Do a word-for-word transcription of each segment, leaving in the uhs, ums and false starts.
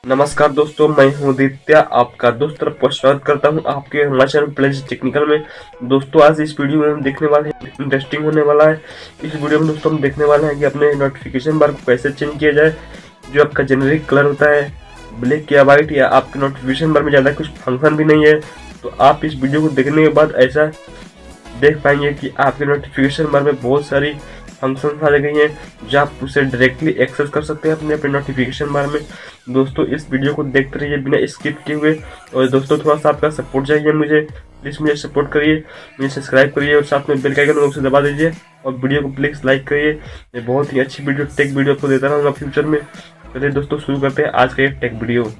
नमस्कार दोस्तों, मैं हूं दित्या, आपका दोस्त तरफ स्वागत करता हूं आपके हमारे चैनल प्लेज टेक्निकल में। दोस्तों आज इस वीडियो में हम देखने वाले हैं, इंटरेस्टिंग होने वाला है। इस वीडियो में दोस्तों हम देखने वाले हैं कि अपने नोटिफिकेशन बार को कैसे चेंज किया जाए। जो आपका जेनेरिक कलर होता है ब्लैक या वाइट, या आपके नोटिफिकेशन बार में ज़्यादा कुछ फंक्शन भी नहीं है, तो आप इस वीडियो को देखने के बाद ऐसा देख पाएंगे कि आपके नोटिफिकेशन बार में बहुत सारी फंक्शन आ गई हैं जो आप उसे डायरेक्टली एक्सेस कर सकते हैं अपने अपने नोटिफिकेशन बार में। दोस्तों इस वीडियो को देखते रहिए बिना स्किप किए हुए। और दोस्तों थोड़ा सा आपका सपोर्ट चाहिए मुझे, प्लीज़ मुझे सपोर्ट करिए, मुझे सब्सक्राइब करिए और साथ में बेल का आइकन उसे दबा दीजिए और वीडियो को प्लीज़ लाइक करिए। मैं बहुत ही अच्छी वीडियो टेक वीडियो आपको देता रहूँगा फ्यूचर में। चलिए दोस्तों शुरू करते हैं आज का ये टेक वीडियो।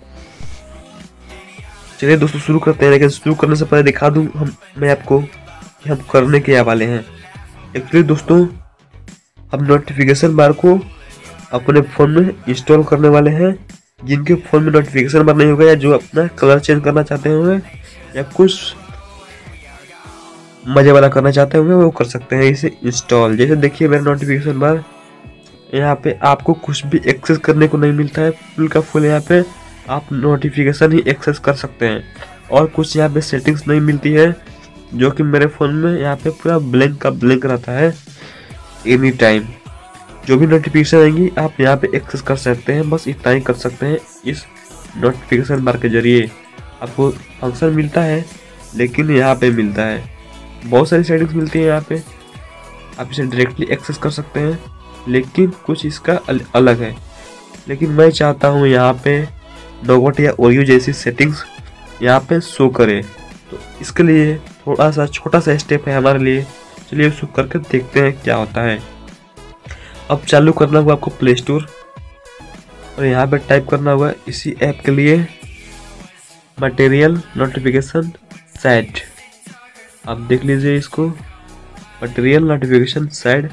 चलिए दोस्तों शुरू करते हैं, लेकिन शुरू करने से पहले दिखा दूँ हम मैं आपको कि हम करने क्या वाले हैं। एक्चुअली दोस्तों हम नोटिफिकेशन बार को अपने फ़ोन में इंस्टॉल करने वाले हैं। जिनके फ़ोन में नोटिफिकेशन बार नहीं होगा या जो अपना कलर चेंज करना चाहते होंगे या कुछ मज़े वाला करना चाहते होंगे वो कर सकते हैं इसे इंस्टॉल। जैसे देखिए मेरा नोटिफिकेशन बार, यहाँ पे आपको कुछ भी एक्सेस करने को नहीं मिलता है, फुल का फुल यहाँ पे आप नोटिफिकेशन ही एक्सेस कर सकते हैं। और कुछ यहाँ पे सेटिंग्स नहीं मिलती है, जो कि मेरे फ़ोन में यहाँ पे पूरा ब्लैंक का ब्लैंक रहता है। एनी टाइम जो भी नोटिफिकेशन आएंगी आप यहाँ पे एक्सेस कर सकते हैं, बस इतना ही कर सकते हैं। इस नोटिफिकेशन बार के जरिए आपको फंक्शन मिलता है, लेकिन यहाँ पे मिलता है बहुत सारी सेटिंग्स मिलती है। यहाँ पे आप इसे डायरेक्टली एक्सेस कर सकते हैं, लेकिन कुछ इसका अल, अलग है। लेकिन मैं चाहता हूँ यहाँ पे नोगट या ओरियो जैसी सेटिंग्स यहाँ पे शो करे, तो इसके लिए थोड़ा सा छोटा सा स्टेप है हमारे लिए। चलिए उसको करके देखते हैं क्या होता है। अब चालू करना होगा आपको प्ले स्टोर और यहाँ पे टाइप करना होगा इसी ऐप के लिए मटेरियल नोटिफिकेशन सेट। आप देख लीजिए इसको, मटेरियल नोटिफिकेशन सेट।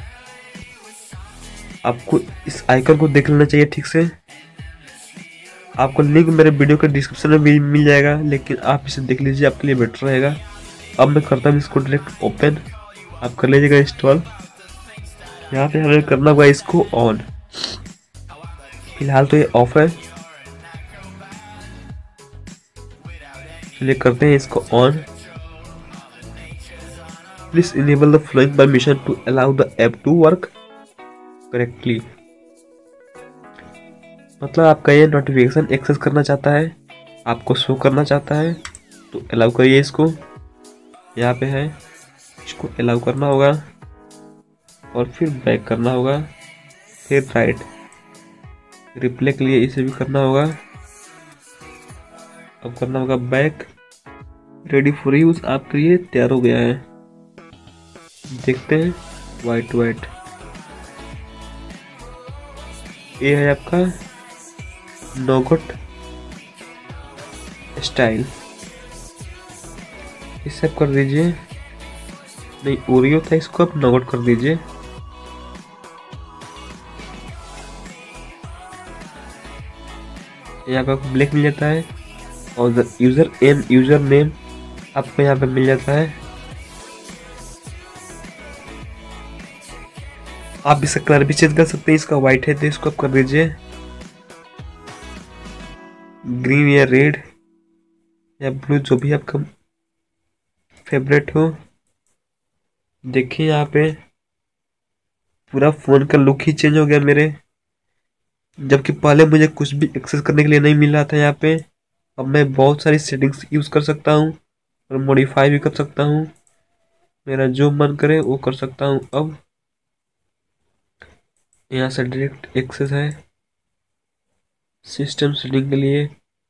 आपको इस आइकन को देख लेना चाहिए ठीक से। आपको लिंक मेरे वीडियो के डिस्क्रिप्शन में भी मिल जाएगा, लेकिन आप इसे देख लीजिए, आपके लिए बेटर रहेगा। अब मैं करता हूँ इसको डायरेक्ट ओपन, आप कर लीजिएगा इंस्टॉल। यहाँ पे हमें करना होगा इसको ऑन, फिलहाल तो ये ऑफ है। चलिए करते हैं इसको on. Please enable the following permission to allow the app to work correctly. मतलब आपका ये नोटिफिकेशन एक्सेस करना चाहता है, आपको शो करना चाहता है, तो अलाउ करिए इसको। यहाँ पे है, इसको अलाउ करना होगा और फिर बैक करना होगा, फिर राइट। रिप्ले के लिए इसे भी करना होगा। अब करना होगा बैक। रेडी फॉर यूज आपके लिए तैयार हो गया है। देखते हैं वाइट वाइट, ये है आपका नोगट स्टाइल। इसे आप कर दीजिए, नहीं ओरियो था, इसको आप नोगट कर दीजिए। यहाँ पे आपको ब्लैक मिल जाता है और the user and user name आपको यहाँ पे मिल जाता है। आप इसका कलर भी चेंज कर सकते हैं, इसका वाइट है तो इसको आप कर दीजिए ग्रीन या रेड या ब्लू, जो भी आपका फेवरेट हो। देखिए यहाँ पे पूरा फोन का लुक ही चेंज हो गया मेरे, जबकि पहले मुझे कुछ भी एक्सेस करने के लिए नहीं मिल रहा था। यहाँ पे अब मैं बहुत सारी सेटिंग्स यूज़ कर सकता हूँ और मॉडिफाई भी कर सकता हूँ, मेरा जो मन करे वो कर सकता हूँ। अब यहाँ से डायरेक्ट एक्सेस है सिस्टम सेटिंग के लिए,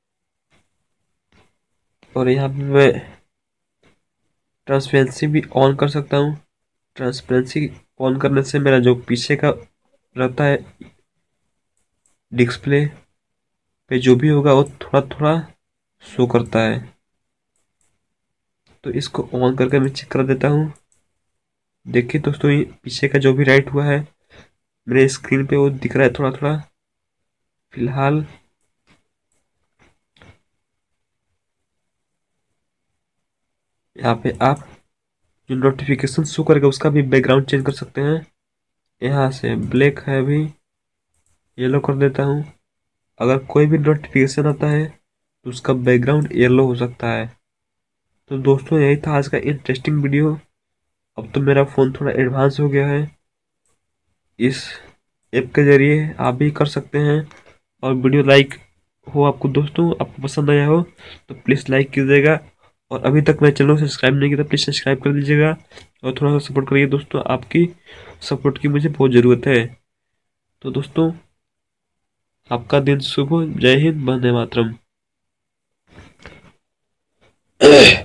और यहाँ पे मैं ट्रांसपेरेंसी भी ऑन कर सकता हूँ। ट्रांसपेरेंसी ऑन करने से मेरा जो पीछे का रहता है डिस्प्ले पे जो भी होगा वो थोड़ा थोड़ा शो करता है। तो इसको ऑन करके मैं चेक कर देता हूँ। देखिए दोस्तों ये पीछे का जो भी राइट हुआ है मेरे स्क्रीन पे वो दिख रहा है थोड़ा थोड़ा फिलहाल। यहाँ पे आप जो नोटिफिकेशन शो करेगा उसका भी बैकग्राउंड चेंज कर सकते हैं। यहाँ से ब्लैक है, अभी येलो कर देता हूँ। अगर कोई भी नोटिफिकेशन आता है तो उसका बैकग्राउंड येलो हो सकता है। तो दोस्तों यही था आज का इंटरेस्टिंग वीडियो। अब तो मेरा फ़ोन थोड़ा एडवांस हो गया है, इस ऐप के ज़रिए आप भी कर सकते हैं। और वीडियो लाइक हो आपको दोस्तों, आपको पसंद आया हो तो प्लीज़ लाइक कीजिएगा। और अभी तक मेरे चैनल को सब्सक्राइब नहीं किया तो प्लीज़ सब्सक्राइब कर दीजिएगा और थोड़ा सा सपोर्ट करिए दोस्तों, आपकी सपोर्ट की मुझे बहुत ज़रूरत है। तो दोस्तों आपका दिन शुभ हो। जय हिंद, वंदे मातरम।